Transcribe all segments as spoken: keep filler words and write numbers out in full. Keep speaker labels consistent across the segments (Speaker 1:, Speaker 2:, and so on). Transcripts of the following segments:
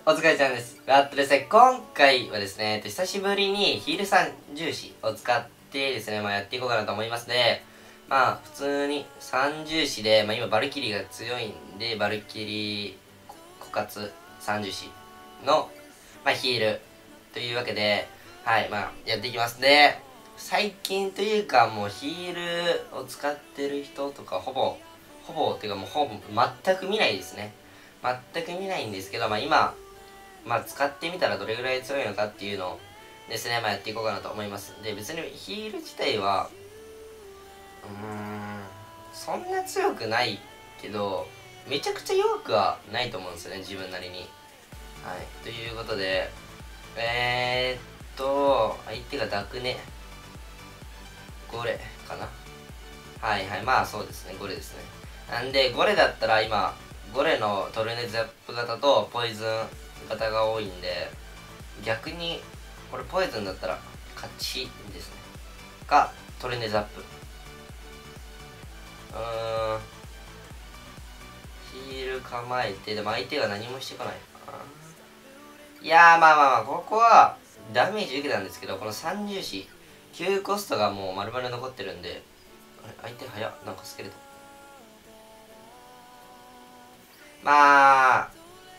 Speaker 1: お疲れちゃんです。あとですね、今回はですね、久しぶりにヒール三重視を使ってですね、まあやっていこうかなと思いますね。まあ普通に三重視で、まあ今バルキリーが強いんで、バルキリー枯渇三重視の、まあヒールというわけで、はい、まあやっていきますね。最近というかもうヒールを使ってる人とかほぼ、ほぼっていうかもうほぼ全く見ないですね。全く見ないんですけど、まあ今、まあ使ってみたらどれぐらい強いのかっていうのをですね、まあやっていこうかなと思います。で、別にヒール自体は、うーん、そんな強くないけど、めちゃくちゃ弱くはないと思うんですよね、自分なりに。はい、ということで、えー、っと、相手がダクネ、ゴレかな。はいはい、まあそうですね、ゴレですね。なんで、ゴレだったら今、ゴレのトルネザップ型とポイズン型が多いんで、逆にこれポイズンだったら勝ちですね。かトルネザップ。うーん、ヒール構えて、でも相手が何もしてこない。いやー、まあまあまあ、ここはダメージ受けたんですけど、この三重視旧コストがもう丸々残ってるんで、あれ相手早っ、なんかスケルトン。まあ、はい、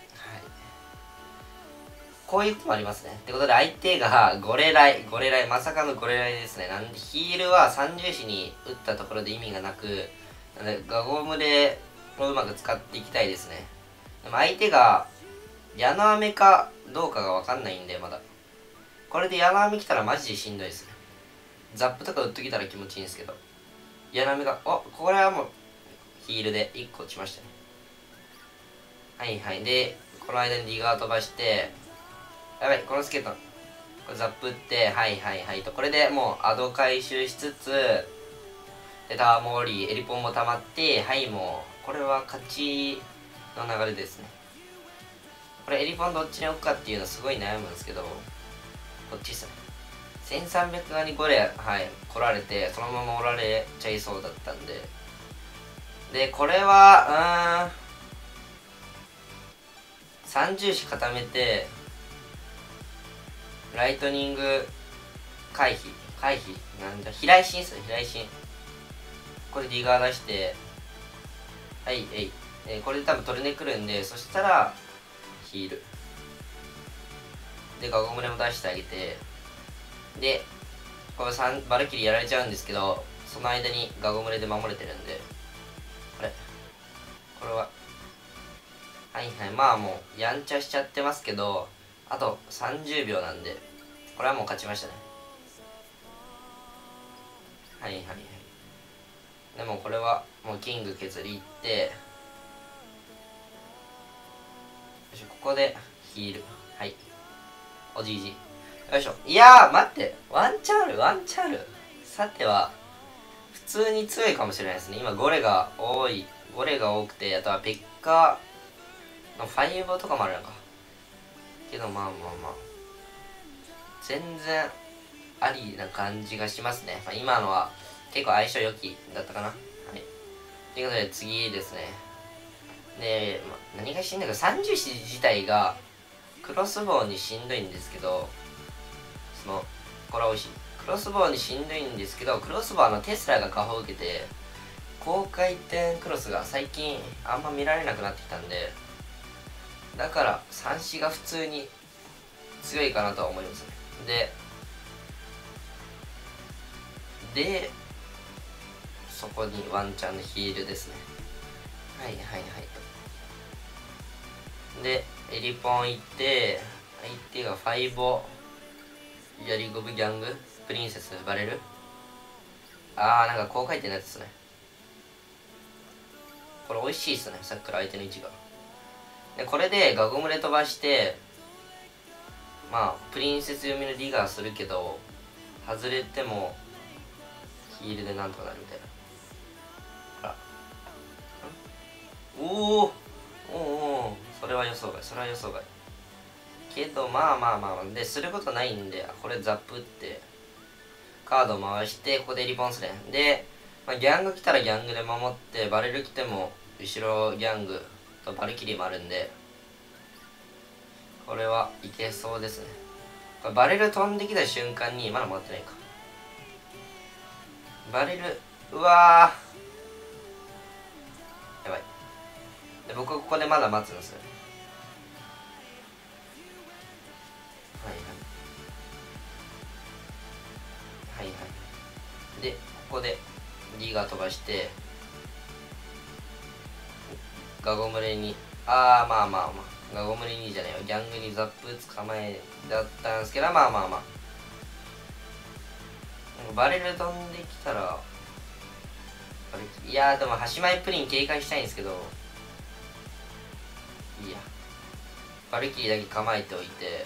Speaker 1: こういうこともありますね。ってことで相手がゴレライ、ゴレライ、まさかのゴレライですね。なんでヒールは三重視に打ったところで意味がなく、なんでガゴムレをうまく使っていきたいですね。でも相手が矢の雨かどうかがわかんないんで、まだ。これで矢の雨来たらマジでしんどいですね。ザップとか打っときたら気持ちいいんですけど。矢の雨が、お、これはもうヒールでいっこ落ちましたね。はいはい。で、この間にディガー飛ばして、やばい、このスケート、これザップって、はいはいはいと、これでもうアド回収しつつ、で、タワーモーリー、エリポンも溜まって、はい、もう、これは勝ちの流れですね。これエリポンどっちに置くかっていうのすごい悩むんですけど、こっちっすね。せんさんびゃく側にこれ、はい、来られて、そのままおられちゃいそうだったんで。で、これは、うーん、三重視固めて、ライトニング回避、回避、なんだ、飛来心っすね、飛来心。これディガー出して、はい、えい。えー、これで多分トルネ来るんで、そしたら、ヒール。で、ガゴムレも出してあげて、で、これさんバルキリーやられちゃうんですけど、その間にガゴムレで守れてるんで、あれこれは、はいはい、まあもう、やんちゃしちゃってますけど、あとさんじゅうびょうなんで、これはもう勝ちましたね。はいはいはい。でもこれは、もうキング削りいって、ここでヒール。はい。おじいじ。よいしょ。いやー、待って。ワンチャンある、ワンチャンある。さては、普通に強いかもしれないですね。今、ゴレが多い。ゴレが多くて、あとはペッカーのファイブとかもあるのか。けど、まあまあまあ。全然、ありな感じがしますね。まあ、今のは、結構相性良きだったかな。はい。ということで、次ですね。で、まあ、何がしんどいか、三重視自体が、クロスボウにしんどいんですけど、その、これは美味しい。クロスボウにしんどいんですけど、クロスボウのテスラが下方を受けて、高回転クロスが最近あんま見られなくなってきたんで、だから三子が普通に強いかなとは思いますね。で、で、そこにワンチャンのヒールですね。はいはいはいと。で、エリポン行って、相手がファイボ、ヤリゴブギャング、プリンセスバレる。あー、なんか高回転のやつですね。これ美味しいっすね、さっきから相手の位置が。で、これでガゴムレ飛ばして、まあ、プリンセス読みのディガーするけど、外れても、ヒールでなんとかなるみたいな。あら。おおおおそれは予想外、それは予想外。けど、まあまあまあ、で、することないんで、これザップって、カード回して、ここでリボンスレン。で、まあ、ギャング来たらギャングで守って、バレル来ても、後ろギャングとバルキリーもあるんで、 これはいけそうですね。これバレル飛んできた瞬間にまだ回ってないか。バレル、うわーやばい。で僕はここでまだ待つんですよね。はいはいはいはい。でここでリーガー飛ばしてガゴムレに、あーまあまあまあガゴムレにじゃないよ、ギャングにザップ捕まえだったんですけど、まあまあまあバレル飛んできたら、いやーでも端前プリン警戒したいんですけど、いいやバルキリーだけ構えておいて、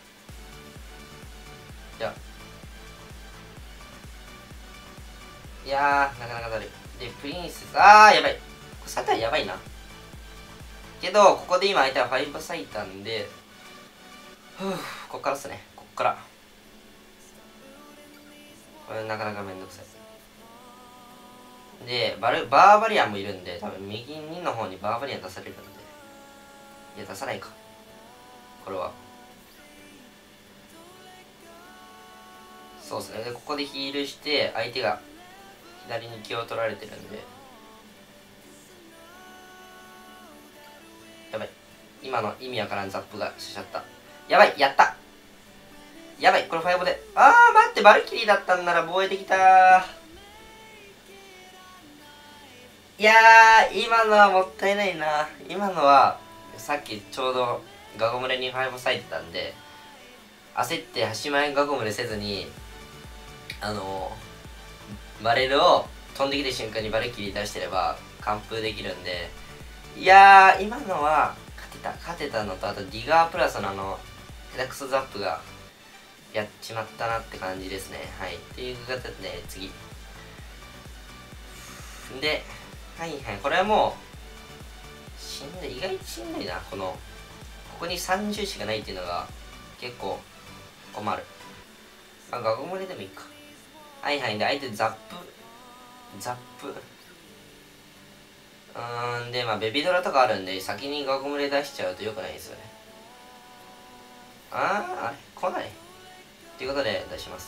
Speaker 1: いやいやーなかなかだるい。でプリンセス、あーやばい、これサタやばいな。けどここで今相手はファイブ咲いたんで、ふうこっからっすね。こっからこれなかなかめんどくさいで、バルバーバリアンもいるんで、多分右にの方にバーバリアン出されるんで、いや出さないかこれは。そうですね。でここでヒールして相手が左に気を取られてるんで、やばい、今の意味わからんザップがしちゃった。やばい、やった、やばい、これファイブで、あー待って、バルキリーだったんなら防衛できたー。いやー今のはもったいないな。今のはさっきちょうどガゴムレにファイブ咲いてたんで、焦って端前ガゴムレせずにあのー、バレルを飛んできた瞬間にバルキリー出してれば完封できるんで、いやー今のは勝てた勝てたのと、あとディガープラスのあのヘタクソザップがやっちまったなって感じですね。はいっていう形で次で、はいはい、これはもうしんどい、意外としんどいな。このここにさんじゅうしかないっていうのが結構困る。まあガゴムレでもいいか。はいはい。で相手ザップザップうーんでまあベビドラとかあるんで先にガゴムレ出しちゃうとよくないですよね。あーあれ来ないということで出します。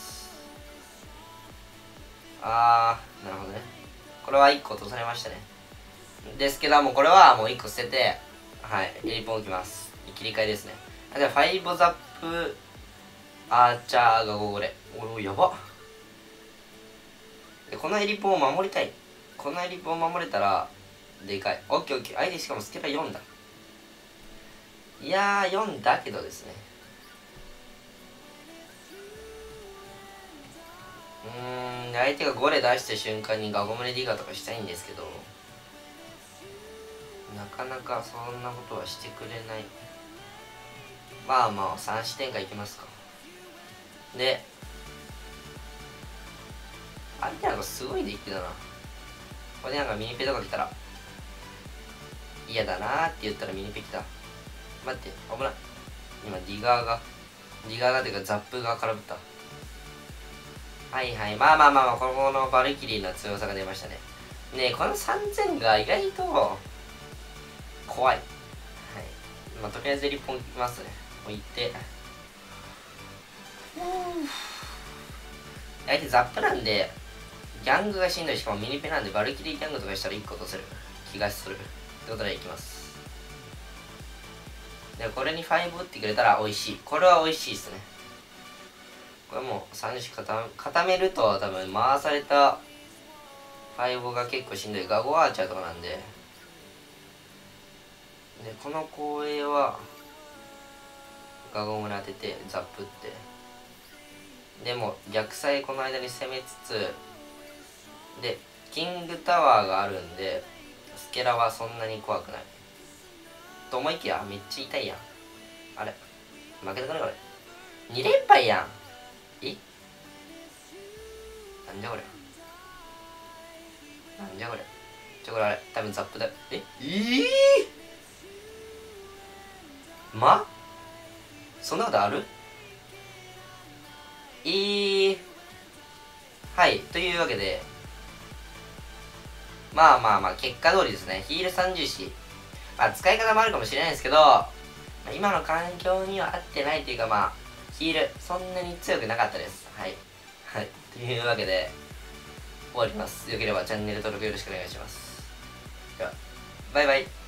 Speaker 1: あーなるほどね。これはいっこ落とされましたね。ですけどもうこれはもういっこ捨てて、はいエリポン置きます。切り替えですね。じゃあファイブザップアーチャーがごこれ、おおやばっ。でこのエリポンを守りたい。このエリポンを守れたらでかい。オッケーオッケー。相手しかもスケラよんだ。いやーよんだけどですね、うーん相手がごレ出した瞬間にガゴムレディガとかしたいんですけど、なかなかそんなことはしてくれない。まあまあさん視点がいきますか。で相手なんかすごいデッキだな。これでなんかミニペとか来たら嫌だなーって言ったらミニペ来た。待って危ない。今ディガーがディガーがというかザップが空振った。はいはい、まあまあまあまあ、このバルキリーの強さが出ましたね。ねえこのさんぜんが意外と怖い。はい、まあとりあえずリポンいきますね。置いて、相手ザップなんでギャングがしんどい。しかもミニペなんでバルキリーギャングとかしたらいっこ落とせる気がするってことでいきます。でこれにファイブ打ってくれたら美味しい。これは美味しいですね。これもうさんじ固固めると多分回されたファイブが結構しんどい。ガゴアーチャーとかなんで、でこの光栄はガゴムラ当ててザップって、でも逆サイこの間に攻めつつでキングタワーがあるんでスケラはそんなに怖くないと思いきやめっちゃ痛いやん。あれ負けたくないこれ。に連敗やん。えなんじゃこれ、なんじゃこれ。ちょこれあれ多分ザップだ。ええー、まそんなことある。えー、はいというわけでまあまあまあ結果通りですね。ヒールさんじゅうよん、まあ使い方もあるかもしれないですけど、 まあ、今の環境には合ってないというか、まあ、ヒール、そんなに強くなかったです。はい。はい。というわけで、終わります。よければチャンネル登録よろしくお願いします。では、バイバイ。